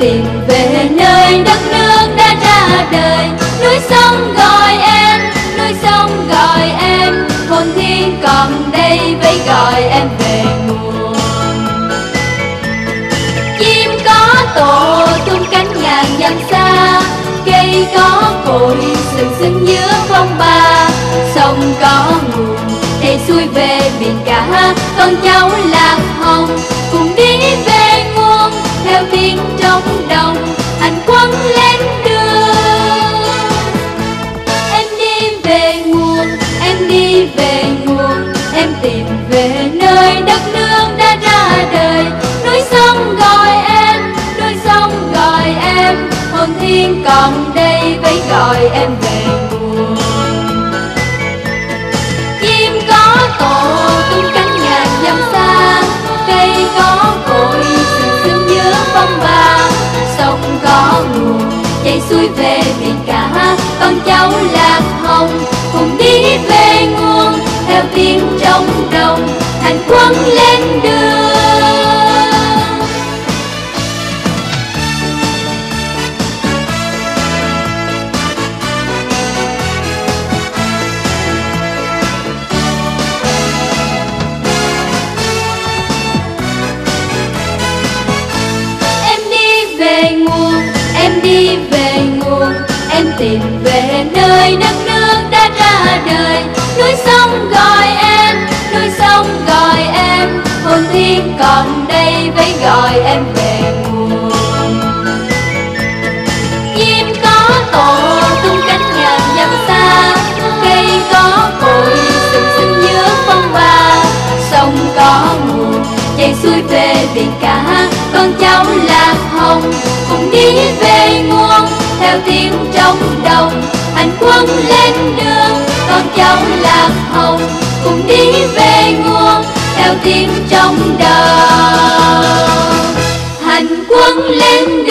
tìm về nơi đất nước đã ra đời. Núi sông gọi em, núi sông gọi em, hồn thiên còn đây vẫy gọi em về nguồn. Chim có tổ tung cánh ngàn dặm xa, cây có cội sừng sững giữa phong ba. Sông có nguồn chảy xuôi về biển cả, con cháu lạc hồng cùng đi về nguồn. Theo tiếng trống đồng hành quân lên đường. Em đi về nguồn, em đi về nguồn, em tìm về nơi đất nước đã ra đời. Núi sông gọi em, núi sông gọi em, hồn thiên còn đây vẫy gọi em về nguồn. Chim có tổ tung cánh ngàn dặm xa, cây có cội sừng sững giữa phong ba. Sông có nguồn chảy xuôi về biển cả, con cháu lạc hồng cùng đi về nguồn. Theo tiếng trống đồng hành quân lên đường. Em đi về nguồn, em tìm về nơi đất nước đã ra đời. Núi sông gọi em, núi sông gọi em, hồn thiên còn đây vẫy gọi em về nguồn. Chim có tổ tung cánh ngàn dặm xa, cây có cội sừng sững giữa phong ba. Sông có nguồn chảy xuôi về biển cả, con cháu lạc hồng cùng đi về nguồn. Theo tiếng trống đồng hành quân lên đường, con cháu lạc hồng cùng đi về nguồn. Theo tiếng trống đồng hành quân lên đường.